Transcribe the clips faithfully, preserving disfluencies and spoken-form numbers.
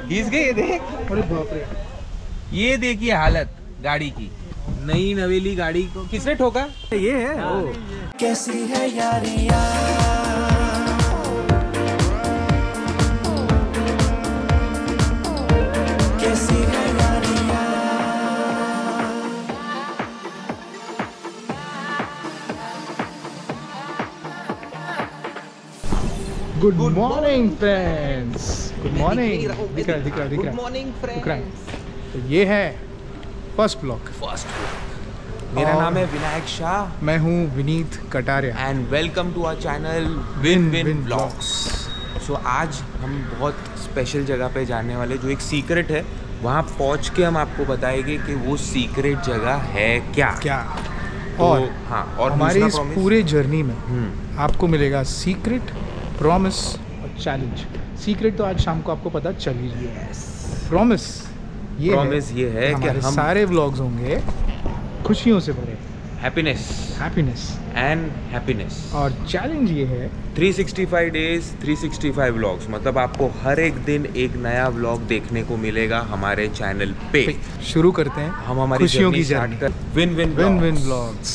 घिस गए, देख। अरे बाप रे, ये देखिए हालत गाड़ी की, नई नवेली गाड़ी को किसने ठोका? ये है वो। कैसी है यारियां, कैसी है यारियां। Good morning friends, good morning. दिख रहा दिख रहा दिख गुड रहा मॉर्निंग फ्रेंड्स। तो ये है फर्स्ट ब्लॉग। फर्स्ट मेरा नाम है विनायक शाह, मैं हूँ Vineet Kataria and welcome to our channel win win win win blogs. So आज हम बहुत स्पेशल जगह पे जाने वाले, जो एक सीक्रेट है। वहाँ पहुँच के हम आपको बताएंगे कि वो सीक्रेट जगह है क्या क्या। तो, और हाँ, और हमारी इस promise- पूरे जर्नी में हम्म, आपको मिलेगा सीक्रेट, प्रॉमिस और चैलेंज। सीक्रेट तो आज शाम को आपको पता चल ही है। प्रॉमिस ये Promise ये है कि हमारे हम- सारे व्लॉग्स होंगे खुशियों से भरे, हैप्पीनेस हैप्पीनेस। And happiness. और चैलेंज ये है three sixty five days three sixty five vlogs, मतलब आपको हर एक दिन एक नया व्लॉग देखने को मिलेगा हमारे चैनल पे। शुरू करते हैं हम हमारी खुशियों की स्टार्ट जर्नी। कर win win win win vlogs.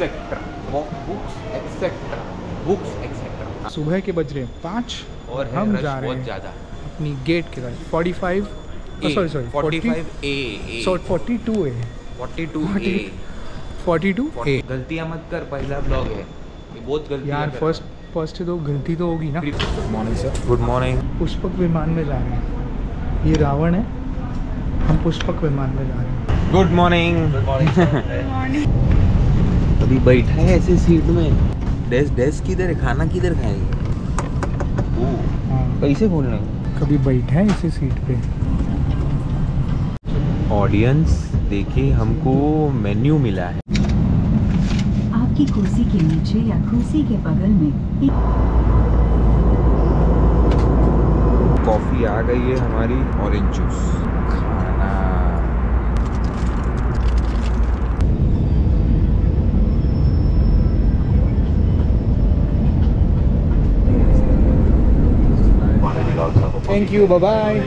सुबह के बज रहे हैं पाँच और है हम रश जा रहे बहुत हैं ज्यादा। अपनी गेट के तरफ। Forty five sorry sorry forty five A forty two है forty two A forty two A. गलतियां मत कर, पहला ब्लॉग है ये, बहुत गलती यार फर्स्ट फर्स्ट तो गलती तो होगी ना। Good morning sir. Good morning. Pushpak Viman में जा रहे हैं। ये रावण है, हम पुष्पक विमान में जा रहे हैं। Good morning. अभी बैठा है ऐसे सीट में, डेस्क डेस्क किधर है, खाना किधर खाएंगे? हाँ, कैसे बोलना है? कभी बैठा है इसी सीट पे। ऑडियंस देखिए, हमको मेन्यू मिला है। आपकी कुर्सी के नीचे या कुर्सी के बगल में एक कॉफी आ गई है हमारी, ऑरेंज जूस। खाना थैंक यू, बाय बाय।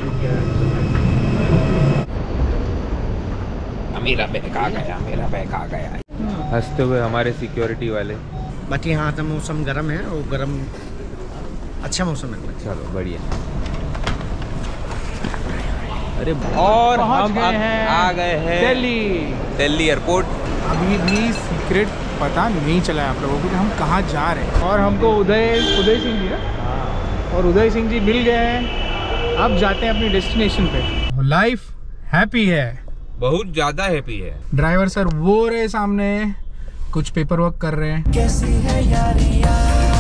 मेरा बैग आ गया, मेरा बैग आ गया। हंसते हुए हमारे सिक्योरिटी वाले। बाकी यहाँ तो मौसम गर्म है और गर्म अच्छा मौसम है। चलो बढ़िया। अरे और पहुंच हम गए अब हैं आ गए हैं दिल्ली। दिल्ली एयरपोर्ट। अभी भी सीक्रेट पता नहीं चला है आप लोगों को कि हम कहाँ जा रहे हैं। और हमको उदय उदय सिंह जी ना, और उदय सिंह जी मिल गए हैं। अब जाते हैं अपनी डेस्टिनेशन पे। लाइफ हैप्पी है, बहुत ज्यादा हैप्पी है। ड्राइवर सर वो रहे सामने, कुछ पेपर वर्क कर रहे हैं। कैसी है यारियां,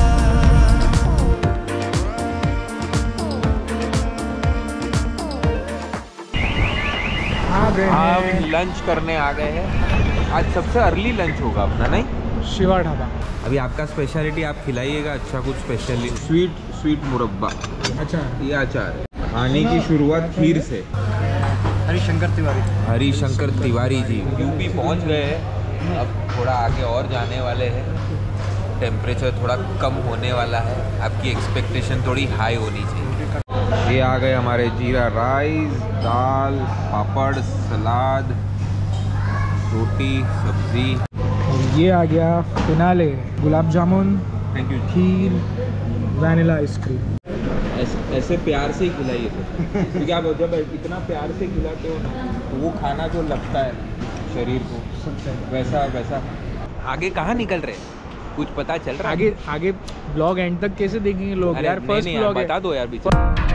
आ गए हम हैं लंच करने आ गए हैं। आज सबसे अर्ली लंच होगा अपना, नहीं? शिवा ढाबा। अभी आपका स्पेशलिटी आप खिलाइएगा, अच्छा कुछ स्पेशली। स्वीट स्वीट मुरब्बा, अच्छा, ये अचार है। खाने की शुरुआत खीर से। हरिशंकर तिवारी। हरिशंकर तिवारी जी यूपी पहुंच गए हैं। अब थोड़ा आगे और जाने वाले हैं। टेम्परेचर थोड़ा कम होने वाला है, आपकी एक्सपेक्टेशन थोड़ी हाई होनी चाहिए। ये आ गए हमारे जीरा राइस, दाल, पापड़, सलाद, रोटी, सब्जी। और ये आ गया finale, gulab jamun, thank you. खीर, वैनिला आइसक्रीम। ऐसे, ऐसे प्यार से ही खिलाइए सर, क्योंकि आप जब इतना प्यार से खिलाते हो ना, तो वो खाना जो लगता है शरीर को, वैसा वैसा। आगे कहाँ निकल रहे, कुछ पता चल रहा है? आगे आगे ब्लॉग एंड तक कैसे देखेंगे लोग? अरे यार नहीं, फर्स्ट नहीं यार, ब्लॉग है। बता दो यार बीच।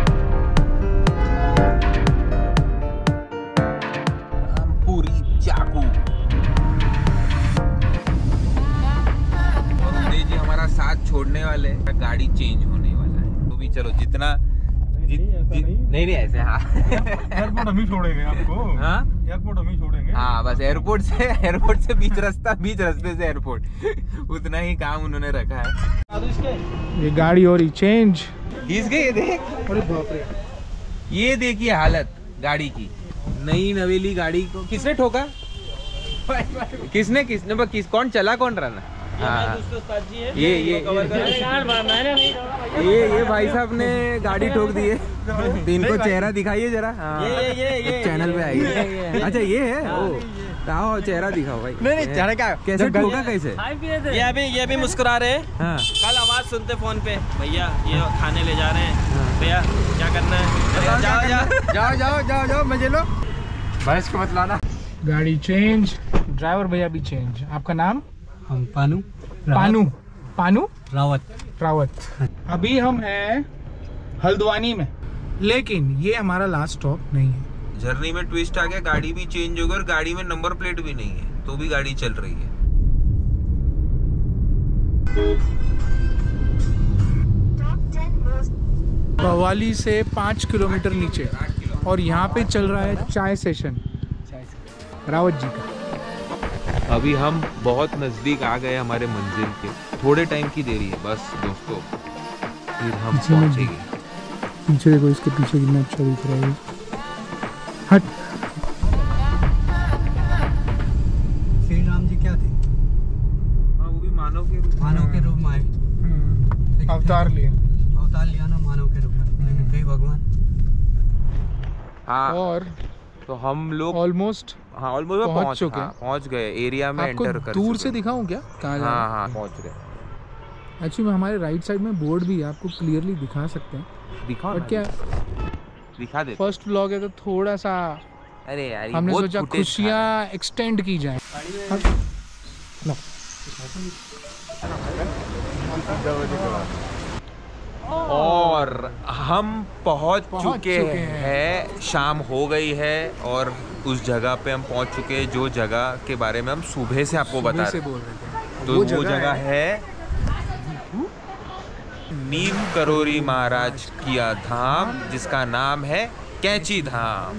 पूरी चाकू। और उदय जी हमारा साथ छोड़ने वाले हैं, गाड़ी चेंज होने वाला है। तो भी चलो जितना जि, जि, नहीं नहीं ऐसे। हाँ एयरपोर्ट हम ही छोड़ेंगे आपको। हाँ एयरपोर्ट हम ही छोड़ेंगे। हाँ, बस एयरपोर्ट से एयरपोर्ट से बीच रास्ता, बीच रास्ते से एयरपोर्ट, उतना ही काम उन्होंने रखा है। ये गाड़ी हो रही चेंज। घिस गए, देख। अरे बाप रे, ये देखिए हालत गाड़ी की, नई नवेली गाड़ी को किसने ठोका? किसने किसने किस कौन चला, कौन रहा ना? हाँ ये ये ये ये भाई साहब ने गाड़ी ठोक दी है, तो इनको चेहरा दिखाइए जरा। हाँ ये ये ये चैनल पे आइए। अच्छा ये है ओ, आओ चेहरा दिखाओ भाई। नहीं नहीं चेहरा क्या कैसे ठोका कैसे? ये अभी ये भी मुस्कुरा रहे हैं। हाँ कल आवाज सुनते फोन पे, भैया ये खाने ले जा रहे हैं, भैया क्या करना है, जाओ जाओ जाओ जाओ जाओ जाओ मजे लो, भैंस को मत लाना। गाड़ी चेंज, ड्राइवर भैया भी चेंज। आपका नाम? हम पानू पानू पानू रावत रावत। अभी हम हैं हल्द्वानी में, लेकिन ये हमारा लास्ट स्टॉप नहीं है। जर्नी में ट्विस्ट आ गया, गाड़ी भी चेंज हो गई और गाड़ी में नंबर प्लेट भी नहीं है, तो भी गाड़ी चल रही है। बवाली से पाँच किलोमीटर नीचे, और यहाँ पे चल रहा है चाय सेशन रावत जी का। अभी हम बहुत नजदीक आ गए हमारे मंजिल के, थोड़े टाइम की देरी है बस दोस्तों, फिर हम पीछे में- पहुंचेंगे। पीछे देखो, इसके पीछे कितना अच्छा दिख रहा है। हट। श्री राम जी क्या थे? हाँ वो भी मानव के रूप मानव के रूप में आए, हम्म, अवतार लिए। अवतार लिया ना मानव के रूप में, लेकिन थे भगवान। हाँ और तो हम लोग ऑलमोस्ट हाँ ऑलमोस्ट पहुंच पहुंच चुके हाँ, हैं। पहुंच गए, एरिया में आपको एंटर कर दूर चुके से हैं। दिखाऊं क्या कहाँ जा हाँ रहे हाँ पहुंच रहे। एक्चुअली हमारे राइट साइड में बोर्ड भी है, आपको क्लियरली दिखा सकते हैं। दिखाओ बट ना, क्या दिखा दे। फर्स्ट व्लॉग है तो थोड़ा सा अरे यार ये हमने बहुत सोचा footage था। खुशियाँ एक्सटेंड की जाए। लो। और हम पहुंच पहुंच चुके चुके हैं, शाम हो गई है और उस जगह पे हम पहुंच चुके हैं जो जगह के बारे में हम सुबह से आपको बता सुबह से रहे बोल रहे थे। हैं। तो वो जगह है नीम करोरी महाराज किया धाम, जिसका नाम है कैंची धाम।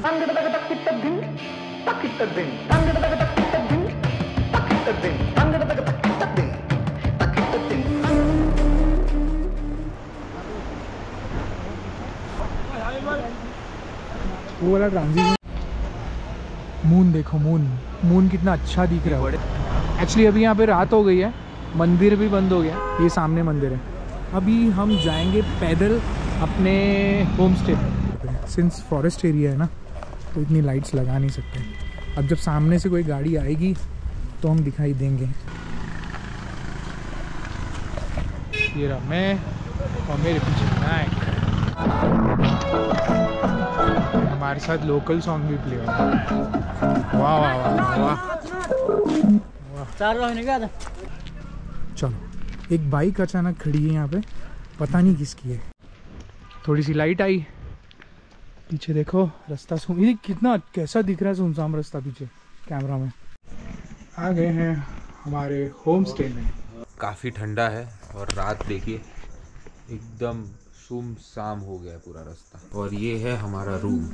वो वाला ट्रांजिशन, मून देखो, मून मून कितना अच्छा दिख रहा है। एक्चुअली अभी यहाँ पे रात हो गई है, मंदिर भी बंद हो गया, ये सामने मंदिर है। अभी हम जाएंगे पैदल अपने होम स्टे पे। सिंस फॉरेस्ट एरिया है ना, तो इतनी लाइट्स लगा नहीं सकते। अब जब सामने से कोई गाड़ी आएगी तो हम दिखाई देंगे। ये रहा मैं और मेरे पीछे नायक। हमारे साथ लोकल सॉन्ग भी प्ले हो रहा है। वाह वाह वाह वाह। चार रोज नहीं गया था। चलो, एक बाइक अचानक खड़ी है यहाँ पे, पता नहीं किसकी है। थोड़ी सी लाइट आई, पीछे देखो रास्ता सुन, ये कितना कैसा दिख रहा है सुनसान रास्ता पीछे कैमरा में। आ गए हैं हमारे होम स्टे में। काफ़ी ठंडा है और रात देखिए एकदम सुमसाम हो गया पूरा रास्ता। और ये है हमारा रूम।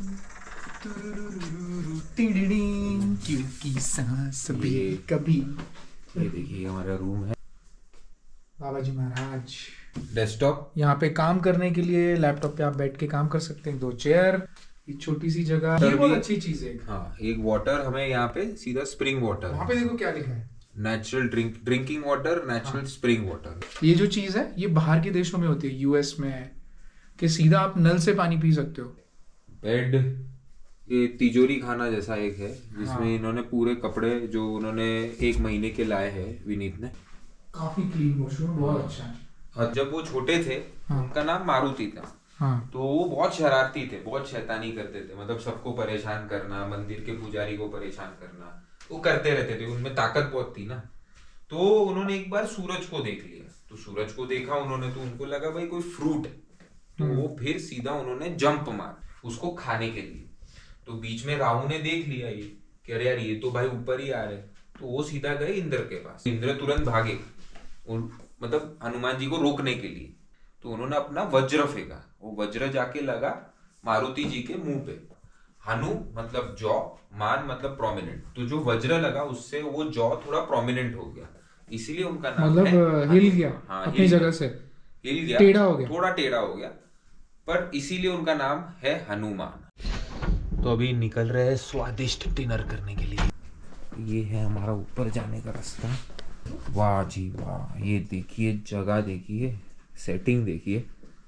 क्योंकि सांस भी कभी। ये देखिए हमारा रूम है। बाबा जी महाराज। डेस्कटॉप, यहाँ पे काम करने के लिए लैपटॉप पे आप बैठ के काम कर सकते हैं। दो चेयर, एक छोटी सी जगह, ये बहुत अच्छी चीज है। हाँ एक वाटर हमें यहाँ पे सीधा स्प्रिंग वाटर, वहाँ पे देखो क्या लिखा है, natural drink drinking water, natural spring water. ये जो चीज है ये बाहर के देशों में होती है, यूएस में है कि सीधा आप नल से पानी पी सकते हो। बेड, ये तिजोरी खाना जैसा एक है जिसमें हाँ। इन्होंने पूरे कपड़े जो उन्होंने एक महीने के लाए हैं विनीत ने। काफी क्लीन वॉशरूम, बहुत अच्छा है। और जब वो छोटे थे हाँ। उनका नाम मारुति था। हाँ तो वो बहुत शरारती थे, बहुत शैतानी करते थे, मतलब सबको परेशान करना, मंदिर के पुजारी को परेशान करना, वो करते रहते थे। उनमें ताकत बहुत थी ना। तो उन्होंने एक बार सूरज को देख लिया, तो सूरज को देखा उन्होंने तो उनको लगा भाई कोई फ्रूट है, तो वो फिर सीधा उन्होंने जंप मार उसको खाने के लिए। तो बीच में राहु ने देख लिया ये कि अरे यार ये तो भाई ऊपर ही आ रहे, तो वो सीधा गए इंद्र के पास। इंद्र तुरंत भागे उन, मतलब हनुमान जी को रोकने के लिए। तो उन्होंने अपना वज्र फेंका, वो वज्र जाके लगा मारुति जी के मुंह पे। हनु मतलब जॉ, मान मतलब प्रोमिनेंट, तो जो वज्र लगा उससे वो जॉ थोड़ा प्रोमिनेंट हो गया, इसीलिए उनका नाम मतलब है हिल गया, हाँ, अपनी हिल जगह गया। से हिल गया, टेढ़ा हो गया, थोड़ा टेढ़ा हो गया, पर इसीलिए उनका नाम है हनुमान। तो अभी निकल रहे हैं स्वादिष्ट डिनर करने के लिए। ये है हमारा ऊपर जाने का रास्ता। वाह जी वाह, ये देखिए जगह, देखिए सेटिंग, देखिए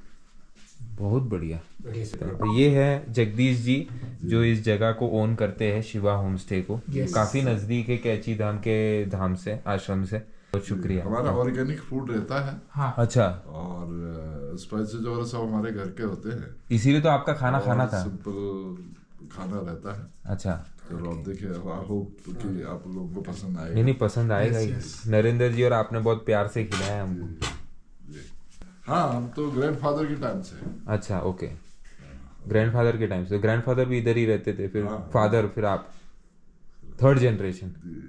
बहुत बढ़िया। तो ये है जगदीश जी जो इस जगह को ओन करते हैं, शिवा होम स्टे को। yes. काफी नजदीक है कैची धाम के धाम से, आश्रम से। बहुत शुक्रिया। हमारा ऑर्गेनिक फूड रहता है। हाँ। अच्छा। और स्पाइसेस और सब हमारे घर के होते हैं, इसीलिए तो आपका खाना खाना था। सिंपल खाना रहता है। अच्छा, चलो अब देखिए, आई होप कि आप लोगों को पसंद आएगा। नहीं नहीं, पसंद आएगा ही। नरेंद्र जी और आपने बहुत प्यार से खिलाया हमको। हाँ, हम तो ग्रैंडफादर के टाइम से। अच्छा, ओके, ग्रैंडफादर के टाइम से। ग्रैंडफादर भी इधर ही रहते थे, फिर फादर, फिर आप, थर्ड जनरेशन।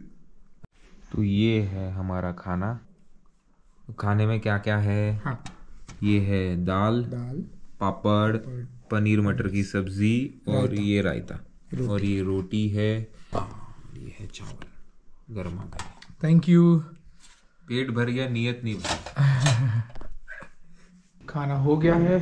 तो ये है हमारा खाना। खाने में क्या क्या है? हाँ। ये है दाल, दाल, पापड़, पनीर मटर की सब्जी और ये रायता, और ये रोटी है, ये है चावल गर्मा गर्म। Thank you. पेट भर गया, नियत नहीं भरी। खाना हो गया है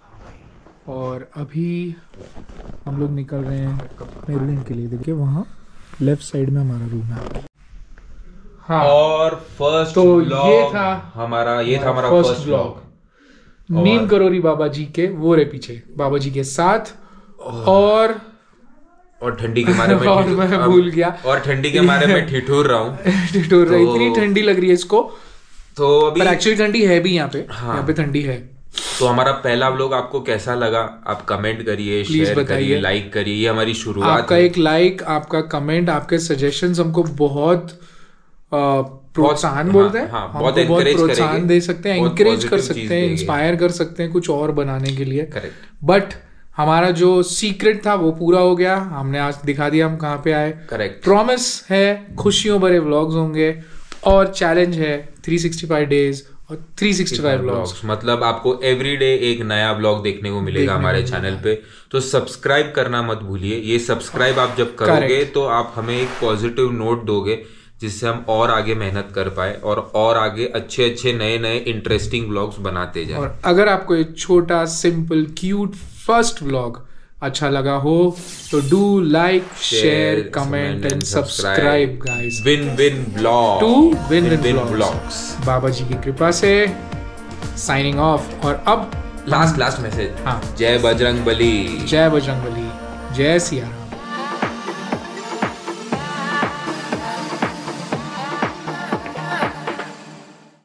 और अभी हम लोग निकल रहे हैं अपने रूम के लिए। देखिए वहाँ लेफ्ट साइड में हमारा रूम है। हाँ। और फर्स्ट तो ये था हमारा ये था हमारा फर्स्ट व्लॉग नीम करोरी बाबा जी के, वो रहे पीछे बाबा जी के साथ। और और ठंडी के मारे में और मैं भूल गया और ठंडी के मारे में ठिठुर रहा हूँ ठिठुर रहा, इतनी ठंडी लग रही है इसको। तो अभी पर एक्चुअली ठंडी है भी यहाँ पे। हाँ। यहाँ पे ठंडी है। तो हमारा पहला व्लॉग आपको कैसा लगा? आप कमेंट करिए, शेयर करिए, लाइक करिए। ये हमारी शुरुआत। आपका एक लाइक, आपका कमेंट, आपके सजेशंस हमको बहुत प्रोत्साहन बोलते हैं। हाँ, बहुत प्रोत्साहन दे सकते हैं, इंकरेज कर सकते हैं, इंस्पायर कर सकते हैं कुछ और बनाने के लिए। करेक्ट। बट हमारा जो सीक्रेट था वो पूरा हो गया। हमने आज दिखा दिया हम कहाँ पे आए। करेक्ट। प्रॉमिस है खुशियों भरे व्लॉग्स होंगे और चैलेंज है थ्री सिक्सटी फाइव डेज और थ्री सिक्सटी फाइव व्लॉग्स। मतलब आपको एवरीडे एक नया व्लॉग देखने को मिलेगा हमारे चैनल पे। तो सब्सक्राइब करना मत भूलिए। ये सब्सक्राइब आप जब करोगे तो आप हमें एक पॉजिटिव नोट दोगे, जिससे हम और आगे मेहनत कर पाए और और आगे अच्छे अच्छे नए नए इंटरेस्टिंग व्लॉग्स बनाते जाए। और अगर आपको एक छोटा सिंपल क्यूट फर्स्ट व्लॉग अच्छा लगा हो तो do like, share, comment and subscribe guys. Win win blog two win win blogs. Baba ji की कृपा से साइनिंग ऑफ। और अब लास्ट लास्ट मैसेज। हाँ। जय बजरंग बली। जय बजरंग बली। जय सिया राम।